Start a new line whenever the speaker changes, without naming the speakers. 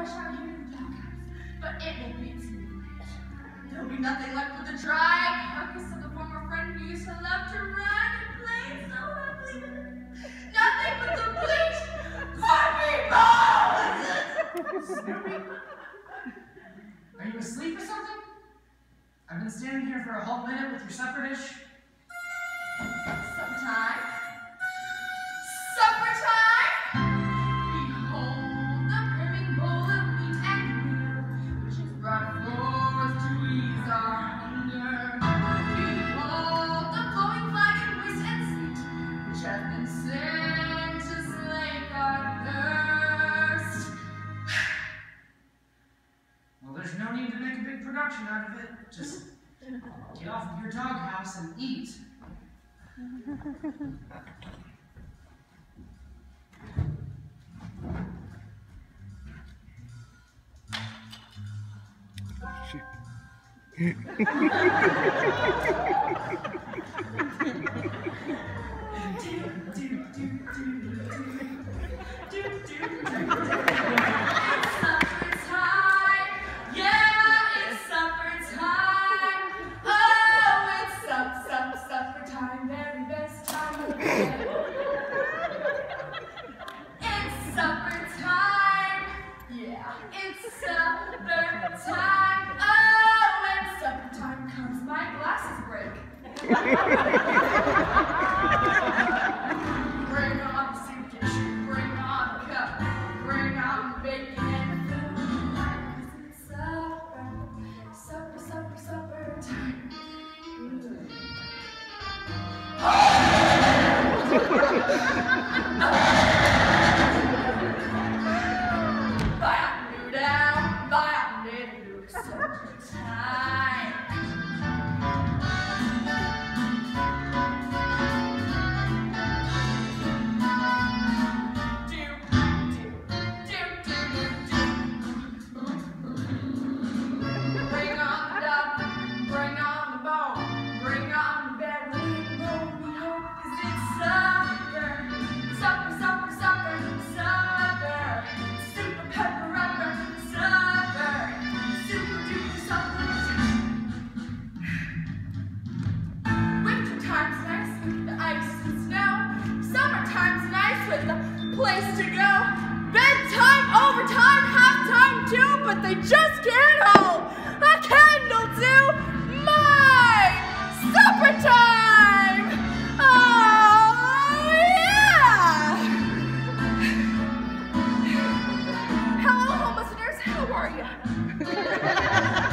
rush out here to the doghouse, but it will be too late. There'll be nothing left but the dry carcass of the former friend who used to love to run and play so happily with her. Nothing but the bleached, puppy bones!
Snoopy? Are you asleep or something? I've been standing here for a whole minute with your supper dish.
Supper time. Supper time! Behold the brimming bowl of meat and meal, which is brought forth to ease our hunger. Behold the flowing flag and waste and sweet, which has been sent to slake our thirst.
Well, there's no need to make a big production out of it. Just get off of your doghouse and eat.
Bring on the soup dish, bring on the cup, bring on the bacon and the food. 'Cause it's supper, supper, supper, supper time. Bye-out, down, bye-out, supper time. Place to go. Bedtime, overtime, halftime too, but they just can't hold a candle to my supper time. Oh yeah! Hello, home listeners. How are you?